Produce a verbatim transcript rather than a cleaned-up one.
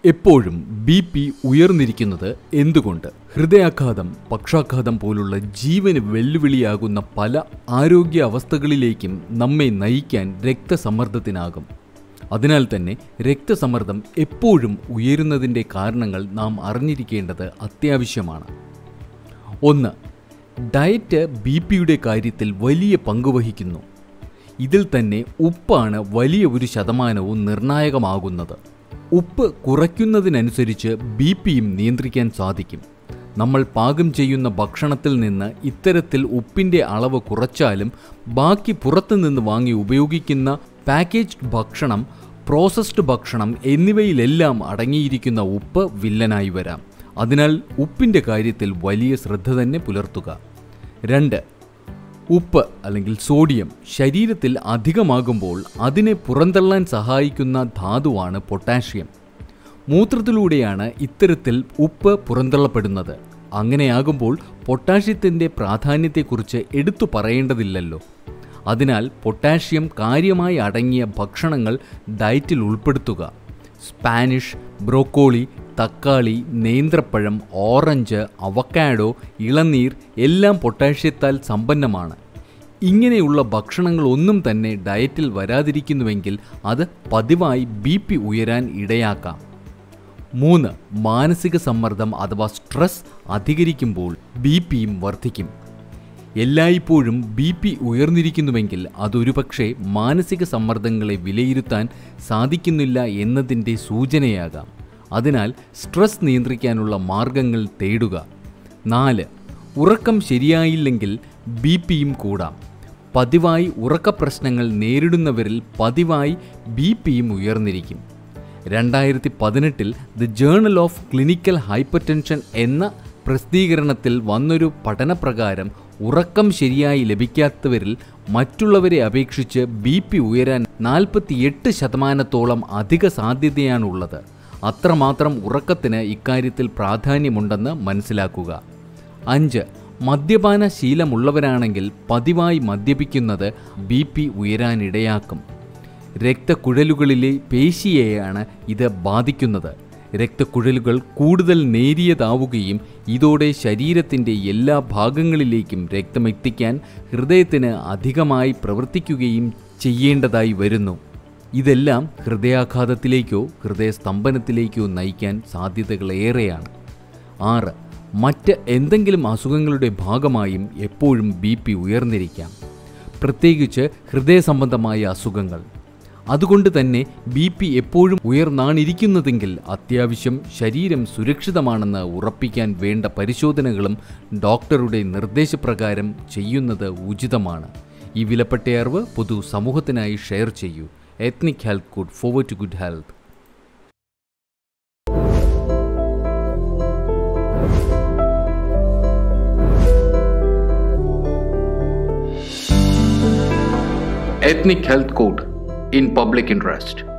എപ്പോഴും B P ഉയർന്നിരിക്കുന്നത് എന്തുകൊണ്ട്? ഹൃദയാഘാതം, പക്ഷാഘാതം പോലുള്ള ജീവന് വെല്ലുവിളിയാകുന്ന പല ആരോഗ്യ അവസ്ഥകളിലേക്കും നമ്മെ നയിക്കാൻ രക്തസമ്മർദ്ദത്തിനാകും. അതിനാൽ തന്നെ രക്തസമ്മർദ്ദം എപ്പോഴും ഉയരുന്നതിൻ്റെ കാരണങ്ങൾ നാം അറിഞ്ഞിരിക്കേണ്ടത് അത്യാവശ്യമാണ്. ഒന്ന്, ഡയറ്റ് ബി പിയുടെ കാര്യത്തിൽ വലിയ പങ്കുവഹിക്കുന്നു. ഇതിൽ തന്നെ ഉപ്പാണ് വലിയ ഒരു ശതമാനവും നിർണായകമാകുന്നത്. ഉപ്പ് കുറയ്ക്കുന്നതിനനുസരിച്ച് ബി പിയും നിയന്ത്രിക്കാൻ സാധിക്കും. നമ്മൾ പാകം ചെയ്യുന്ന ഭക്ഷണത്തിൽ നിന്ന് ഇത്തരത്തിൽ ഉപ്പിൻ്റെ അളവ് കുറച്ചാലും ബാക്കി പുറത്തുനിന്ന് വാങ്ങി ഉപയോഗിക്കുന്ന പാക്കേജ്ഡ് ഭക്ഷണം, പ്രോസസ്ഡ് ഭക്ഷണം എന്നിവയിലെല്ലാം അടങ്ങിയിരിക്കുന്ന ഉപ്പ് വില്ലനായി വരാം. അതിനാൽ ഉപ്പിൻ്റെ കാര്യത്തിൽ വലിയ ശ്രദ്ധ തന്നെ പുലർത്തുക. രണ്ട്, ഉപ്പ് അല്ലെങ്കിൽ സോഡിയം ശരീരത്തിൽ അധികമാകുമ്പോൾ അതിനെ പുറന്തള്ളാൻ സഹായിക്കുന്ന ധാതുവാണ് പൊട്ടാഷ്യം. മൂത്രത്തിലൂടെയാണ് ഇത്തരത്തിൽ ഉപ്പ് പുറന്തള്ളപ്പെടുന്നത്. അങ്ങനെയാകുമ്പോൾ പൊട്ടാഷ്യത്തിൻ്റെ പ്രാധാന്യത്തെക്കുറിച്ച് എടുത്തു പറയേണ്ടതില്ലല്ലോ. അതിനാൽ പൊട്ടാഷ്യം കാര്യമായി അടങ്ങിയ ഭക്ഷണങ്ങൾ ഡയറ്റിൽ ഉൾപ്പെടുത്തുക. സ്പാനിഷ്, ബ്രോക്കോളി, തക്കാളി, നേന്ത്രപ്പഴം, ഓറഞ്ച്, അവക്കാഡോ, ഇളനീർ എല്ലാം പൊട്ടാഷ്യത്താൽ സമ്പന്നമാണ്. ഇങ്ങനെയുള്ള ഭക്ഷണങ്ങളൊന്നും തന്നെ ഡയറ്റിൽ വരാതിരിക്കുന്നുവെങ്കിൽ അത് പതിവായി ബി പി ഉയരാൻ ഇടയാക്കാം. മൂന്ന്, മാനസിക സമ്മർദ്ദം അഥവാ സ്ട്രെസ് അധികരിക്കുമ്പോൾ ബി പിയും വർദ്ധിക്കും. എല്ലായ്പ്പോഴും ബി പി ഉയർന്നിരിക്കുന്നുവെങ്കിൽ അതൊരുപക്ഷെ മാനസിക സമ്മർദ്ദങ്ങളെ വിലയിരുത്താൻ സാധിക്കുന്നില്ല എന്നതിൻ്റെ സൂചനയാകാം. അതിനാൽ സ്ട്രെസ് നിയന്ത്രിക്കാനുള്ള മാർഗങ്ങൾ തേടുക. നാല്, ഉറക്കം ശരിയായില്ലെങ്കിൽ ബി പിയും കൂടാം. പതിവായി ഉറക്കപ്രശ്നങ്ങൾ നേരിടുന്നവരിൽ പതിവായി ബി പിയും ഉയർന്നിരിക്കും. രണ്ടായിരത്തി പതിനെട്ടിൽ the journal of clinical hypertension എന്ന പ്രസിദ്ധീകരണത്തിൽ വന്നൊരു പഠനപ്രകാരം ഉറക്കം ശരിയായി ലഭിക്കാത്തവരിൽ മറ്റുള്ളവരെ അപേക്ഷിച്ച് ബി പി ഉയരാൻ നാൽപ്പത്തിയെട്ട് ശതമാനത്തോളം അധിക സാധ്യതയാണുള്ളത്. അത്രമാത്രം ഉറക്കത്തിന് ഇക്കാര്യത്തിൽ പ്രാധാന്യമുണ്ടെന്ന് മനസ്സിലാക്കുക. അഞ്ച്, മദ്യപാന ശീലമുള്ളവരാണെങ്കിൽ പതിവായി മദ്യപിക്കുന്നത് ബി പി ഉയരാനിടയാക്കും. രക്തക്കുഴലുകളിലെ പേശിയെയാണ് ഇത് ബാധിക്കുന്നത്. രക്തക്കുഴലുകൾ കൂടുതൽ നേരിയതാവുകയും ഇതോടെ ശരീരത്തിൻ്റെ എല്ലാ ഭാഗങ്ങളിലേക്കും രക്തമെത്തിക്കാൻ ഹൃദയത്തിന് അധികമായി പ്രവർത്തിക്കുകയും ചെയ്യേണ്ടതായി വരുന്നു. ഇതെല്ലാം ഹൃദയാഘാതത്തിലേക്കോ ഹൃദയസ്തംഭനത്തിലേക്കോ നയിക്കാൻ സാധ്യതകളേറെയാണ്. ആറ്, മറ്റ് എന്തെങ്കിലും അസുഖങ്ങളുടെ ഭാഗമായും എപ്പോഴും ബി പി ഉയർന്നിരിക്കാം, പ്രത്യേകിച്ച് ഹൃദയ സംബന്ധമായ അസുഖങ്ങൾ. അതുകൊണ്ട് തന്നെ ബി പി എപ്പോഴും ഉയർന്നാണിരിക്കുന്നതെങ്കിൽ അത്യാവശ്യം ശരീരം സുരക്ഷിതമാണെന്ന് ഉറപ്പിക്കാൻ വേണ്ട പരിശോധനകളും ഡോക്ടറുടെ നിർദ്ദേശപ്രകാരം ചെയ്യുന്നത് ഉചിതമാണ്. ഈ വിലപ്പെട്ട അറിവ് പൊതു സമൂഹത്തിനായി ഷെയർ ചെയ്യൂ. Ethnic health code, forward to good health. Ethnic Health Code in public interest.